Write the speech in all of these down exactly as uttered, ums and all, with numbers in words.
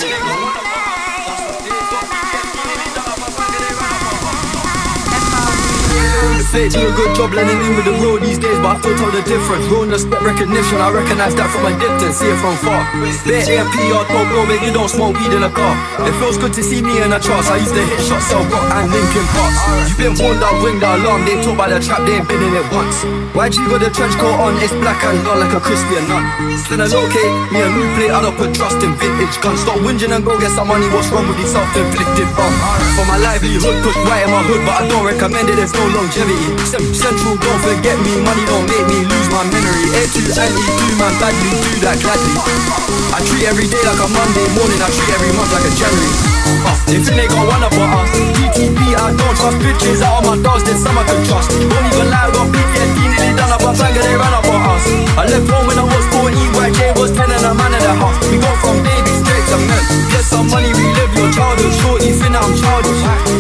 They do a good job blending in with the road these days, but I still tell the difference. Roadness recognition, I recognize that from a distance, see it from far. Bare A M P or top bro, mate, you don't smoke weed in a car. It feels good to see me in the charts. I used to hit shots, sell rock and Linkin Parks. You've been warned, I'll ring the alarm. They talk about the trap, they ain't been in it once. Y G got the trench coat on, it's black and not like a Christian nut. Still locate me a new plate, I don't put trust in vintage guns. Stop whinging and go get some money, what's wrong with these self-inflicted bum? For my livelihood, put right in my hood, but I don't recommend it, there's no longevity. Central, don't forget me, money don't make me lose my memory. A two and E two, man, badly, do that gladly. I treat every day like a Monday morning, I treat every month like a January. uh, They think they got one up on us. D T P, I don't trust bitches, out on my dogs, then some I can trust. Don't even lie, got P T S D, nearly done up a banger, they ran up on us. I left home when I was fourteen, Y J was ten and a man and a half. We go from baby straight to men. Get some money, relive your childhood, shorty, think I'm childish.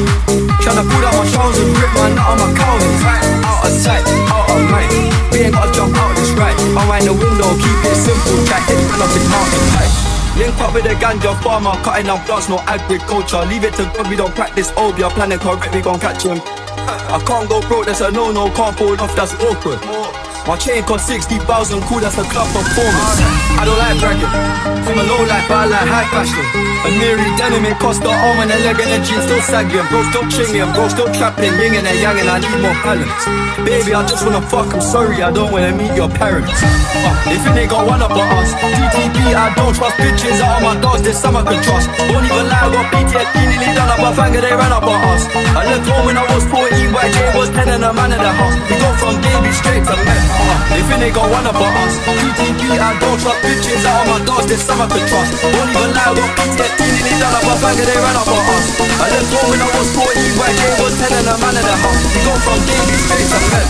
Tryna pull out my trousers, rip my nut on my cowlings. Out of sight, out of mind. We ain't gotta jump out this ride. Unwind the window, keep it simple. Try hit man up his mountain height. Link up with a ganja farmer, cutting down plants, no agriculture. Leave it to God, we don't practice obia. Planning correct, we gon' catch him. I can't go broke, that's a no-no. Can't pull off, that's awkward. My chain cost sixty thousand, cool, that's a club performance. I don't like bragging, from a low life, I like high fashion. A Miri denim, it cost the arm and a leg and a jeans still sagging. Bro, still chinging, bro, still trapping, yinging and yanging, I need more balance. Baby, I just wanna fuck, I'm sorry, I don't wanna meet your parents. uh, They think they got one up on us. D T P, I don't trust bitches, out on my dogs, this some I can trust. Don't even lie, I got P T S D, nearly done up a banger, they ran up on us. I left home when I was fourteen, Y J was ten and a man in the house. We go from baby straight to men. uh, They think they got one up on us. D T P, I don't trust bitches, out on my dogs, this some I can trust. Don't even lie, I got P T S D, nearly done up a banger, they ran up on us. I left home when I was fourteen, Y J was ten and a man in the house. We go from baby straight to men.